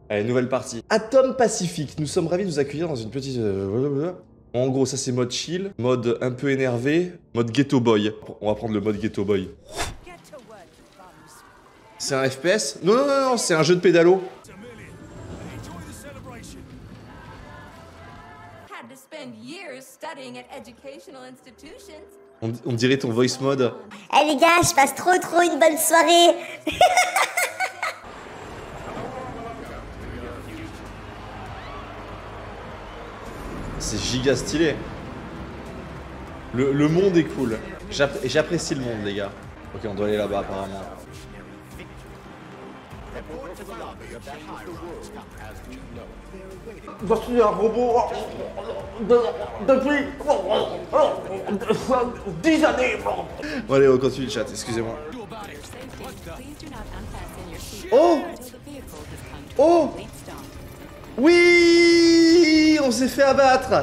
Allez, nouvelle partie. Atom Pacifique, nous sommes ravis de vous accueillir dans une petite... En gros, ça c'est mode chill, mode un peu énervé, mode ghetto boy. On va prendre le mode ghetto boy. C'est un FPS? Non, non, non, non, c'est un jeu de pédalo. On dirait ton voice mode. Eh les gars, je passe trop une bonne soirée. C'est giga stylé. Le monde est cool. J'apprécie le monde, les gars. Ok, on doit aller là-bas, apparemment. Je suis un robot depuis 10 années. Bon, allez, on continue le chat, excusez-moi. Oh! Oh! Oui! On s'est fait abattre!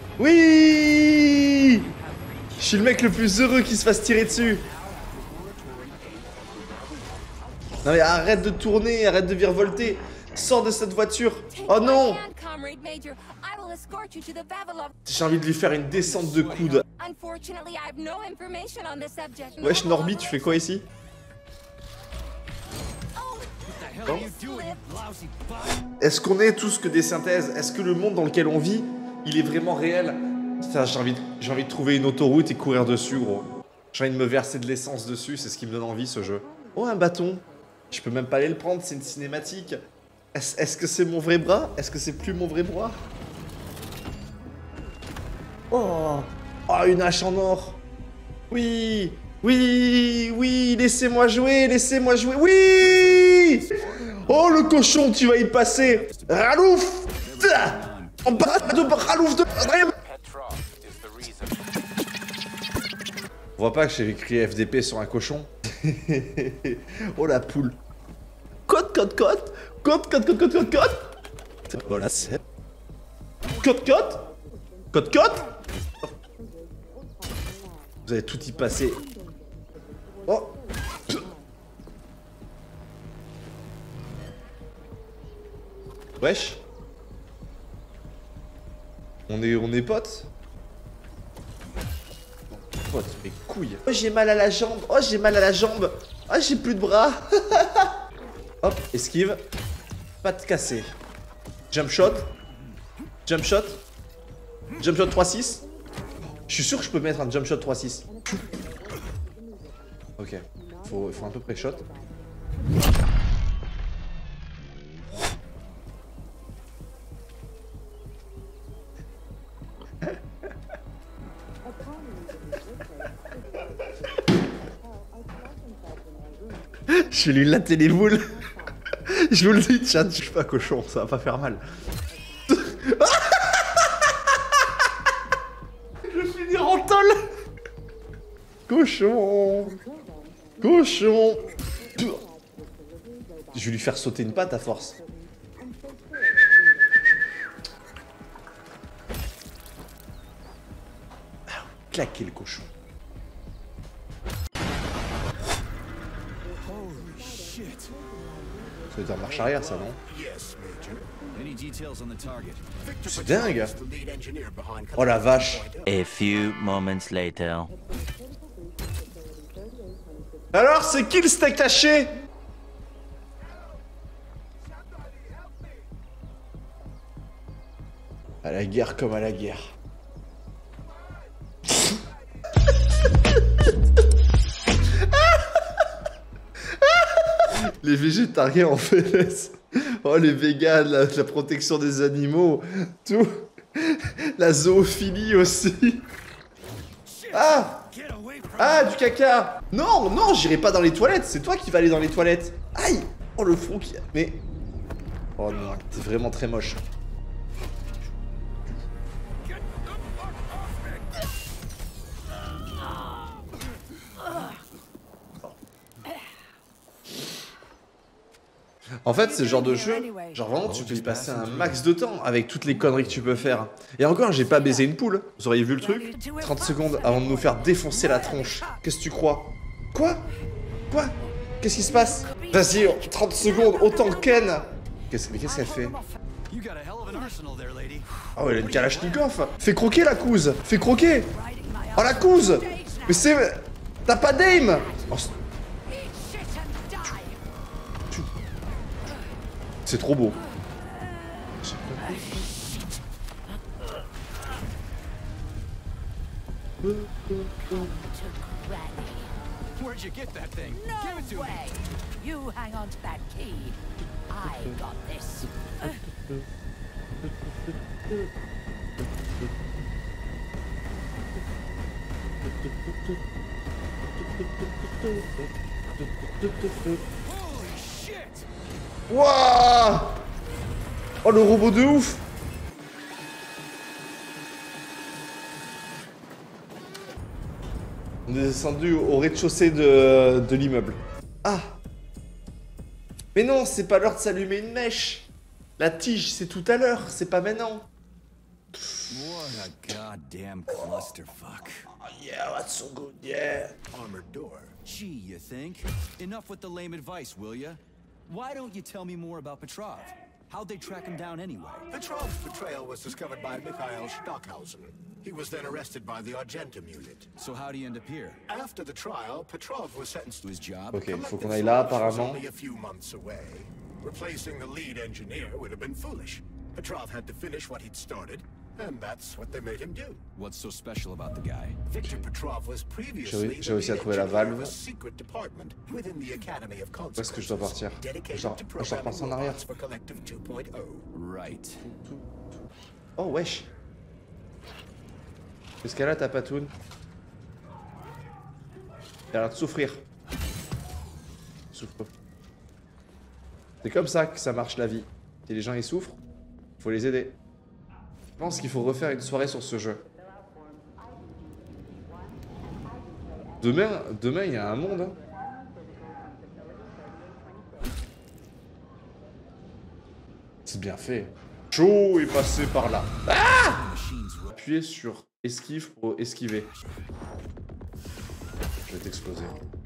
Oui! Je suis le mec le plus heureux qui se fasse tirer dessus. Non mais arrête de tourner, arrête de virevolter. Sors de cette voiture. Oh non! J'ai envie de lui faire une descente de coude. Wesh Norby, tu fais quoi ici? Bon. Est-ce qu'on est tous que des synthèses? Est-ce que le monde dans lequel on vit, il est vraiment réel? Putain, j'ai envie de trouver une autoroute et courir dessus, gros. J'ai envie de me verser de l'essence dessus, c'est ce qui me donne envie, ce jeu. Oh, un bâton. Je peux même pas aller le prendre, c'est une cinématique. Est-ce que c'est mon vrai bras? Est-ce que c'est plus mon vrai bras? Oh! Oh, une hache en or! Oui! Oui! Oui! Laissez-moi jouer! Laissez-moi jouer! Oui! Oh, le cochon, tu vas y passer! Ralouf! En bas de Ralouf de... On voit pas que j'ai écrit FDP sur un cochon? Oh, la poule! Code, code, code! Code, code, code, code, code, code! Voilà, c'est... Code, code! Code, code! Vous allez tout y passer. Oh! Wesh! On est potes? Potes, mes couilles! Oh, j'ai mal à la jambe! Oh, j'ai mal à la jambe! Oh, j'ai plus de bras! Hop, esquive. Pas de cassé. Jump shot. Jump shot. Jump shot 3-6. Je suis sûr que je peux mettre un jump shot 3-6. Ok. Faut un peu pré-shot. Je vais lui latter les boules. Je vous le dis, chat, je suis pas cochon, ça va pas faire mal. Je vais finir en tôle. Cochon. Cochon. Je vais lui faire sauter une patte à force. Claquer le cochon. Ça veut dire marche arrière, ça, non? C'est dingue! Oh la vache! A few moments later. Alors, c'est qui le steak haché? À la guerre comme à la guerre. Les végétariens en fait. Oh, les véganes, la protection des animaux, tout. La zoophilie aussi. Ah! Ah, du caca! Non, non, j'irai pas dans les toilettes, c'est toi qui vas aller dans les toilettes. Aïe! Oh, le front qui a... Mais... Oh non, t'es vraiment très moche. En fait, c'est le genre de jeu, genre vraiment, tu peux y passer un max de temps avec toutes les conneries que tu peux faire. Et encore, j'ai pas baisé une poule. Vous auriez vu le truc? 30 secondes avant de nous faire défoncer la tronche. Qu'est-ce que tu crois? Quoi? Quoi? Qu'est-ce qui se passe? Vas-y, 30 secondes, autant Ken. Ok, Qu'est-ce qu'elle fait? Oh, elle a une Kalachnikov. Fais croquer la couse. Fais croquer. Oh, la couse. Mais c'est... T'as pas d'aim. Oh, c'est trop beau. Where'd you get that thing? Give it to me. You hang on to that key. I got this. Holy shit! Wouah! Oh, le robot de ouf! On est descendu au rez-de-chaussée de l'immeuble. Ah! Mais non, c'est pas l'heure de s'allumer une mèche! La tige, c'est tout à l'heure, c'est pas maintenant! What a goddamn clusterfuck. Oh yeah, that's so good, yeah! Armored door. Gee, you think? Enough with the lame advice, will ya? Why don't you tell me more about Petrov? How'd they track him down anyway? Petrov's betrayal was discovered by Mikhail Stockhausen. He was then arrested by the Argentum unit. So how'd he end up here? After the trial, Petrov was sentenced To his job? Ok, il faut qu'on aille là, apparemment. Only a few months away. Replacing the lead engineer would have been foolish. Petrov had to finish what he'd started, and that's what they made him do. What's so special about the guy? Victor Petrov was previously J'ai réussi à the trouver la engineer of valve. a secret department within the Academy of Où est-ce que je dois partir? dedicated Genre, to je repasse en programming arrière. robots for Collective 2.0. Right. Oh, wesh! Qu'est-ce qu'elle a, ta patoune? Elle a l'air de souffrir. Souffre. C'est comme ça que ça marche la vie. Si les gens ils souffrent, faut les aider. Je pense qu'il faut refaire une soirée sur ce jeu. Demain, il y a un monde. Hein. C'est bien fait. Joe est passé par là. Ah! Appuyez sur esquive pour esquiver. Je vais t'exploser.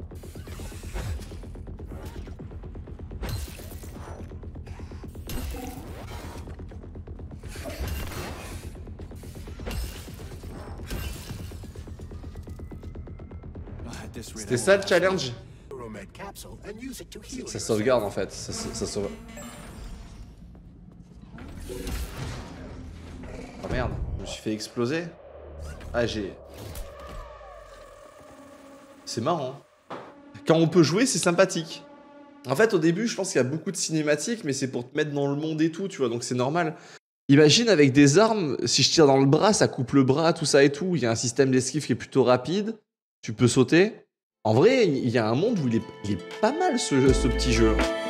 C'était ça le challenge? Ça sauvegarde en fait. Ça sauve. Oh merde, je me suis fait exploser. Ah j'ai... C'est marrant. Quand on peut jouer, c'est sympathique. En fait, au début, je pense qu'il y a beaucoup de cinématiques, mais c'est pour te mettre dans le monde et tout, tu vois, donc c'est normal. Imagine avec des armes, si je tire dans le bras, ça coupe le bras, tout ça et tout. Il y a un système d'esquive qui est plutôt rapide. Tu peux sauter. En vrai, il y a un monde où il est pas mal ce petit jeu.